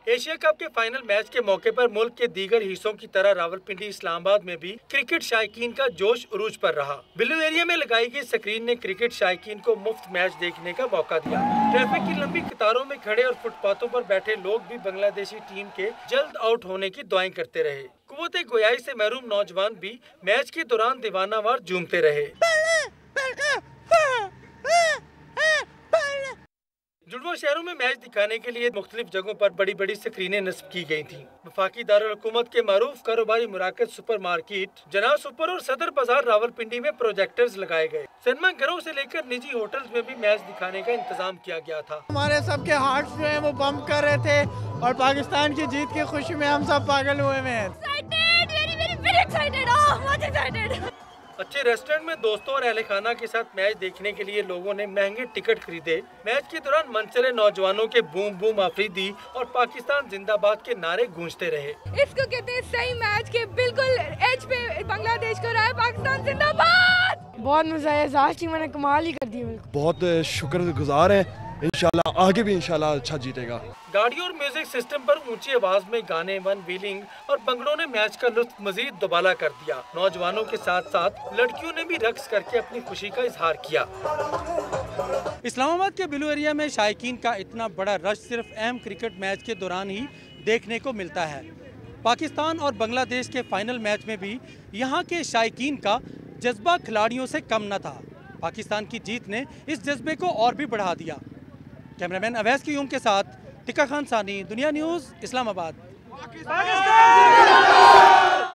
Asia cup के final match के मौके पर मुल्क के दीगर हिस्सों की तरह रावलपिंडी इस्लामाबाद में भी क्रिकेट शायकीन का जोश उरूज पर रहा। ब्लू एरिया में लगाई गई स्क्रीन ने क्रिकेट शायकीन को मुफ्त मैच देखने का मौका दिया। ट्रैफिक की लंबी कतारों में खड़े और फुटपाथों पर बैठे लोग भी बांग्लादेशी टीम के जल्द आउट होने की दुआएं करते रहे। कुव्वत गोयाई से महरूम नौजवान भी मैच के दौरान दीवानावार झूमते रहे। जुड़वा शहरों में मैच दिखाने के लिए मुख्तलिफ जगहों पर बड़ी बड़ी स्क्रीनें नस्ब की गई थीं। वफाकी दारुल हुकूमत के मारूफ कारोबारी मुराकज सुपर मार्केट, जना सुपर और सदर बाजार रावलपिंडी में प्रोजेक्टर्स लगाए गए। सिनेमा घरों से लेकर निजी होटल्स में भी मैच दिखाने का इंतजाम किया गया था। हमारे सबके हार्ट जो है वो पंप कर रहे थे और पाकिस्तान की जीत की खुशी में हम सब पागल हुए हैं। अच्छे रेस्टोरेंट में दोस्तों और अहले खाना के साथ मैच देखने के लिए लोगों ने महंगे टिकट खरीदे। मैच के दौरान मनचले नौजवानों के बूम बूम आफरीदी और पाकिस्तान जिंदाबाद के नारे गूंजते रहे। इसको कहते हैं सही मैच के बिल्कुल एज पे बांग्लादेश को रहा है, पाकिस्तान जिंदाबाद। बहुत मजा आया, जाज टीम ने कमाल ही कर दी। बहुत शुक्रगुजार है, इंशाल्लाह आगे भी इंशाल्लाह अच्छा जीतेगा। गाड़ियों और म्यूजिक सिस्टम पर ऊंची आवाज में गाने, वन व्हीलिंग और बंगड़ों ने मैच का लुत्फ मजीद दुबाला कर दिया। नौजवानों के साथ साथ लड़कियों ने भी रक्स करके अपनी खुशी का इजहार किया। इस्लामाबाद के ब्लू एरिया में शायकीन का इतना बड़ा रश सिर्फ अहम क्रिकेट मैच के दौरान ही देखने को मिलता है। पाकिस्तान और बांग्लादेश के फाइनल मैच में भी यहाँ के शायकीन का जज्बा खिलाड़ियों से कम न था। पाकिस्तान की जीत ने इस जज्बे को और भी बढ़ा दिया। कैमरामैन अवैस क़यूम के साथ टिक्का खान सानी, दुनिया न्यूज़, इस्लामाबाद।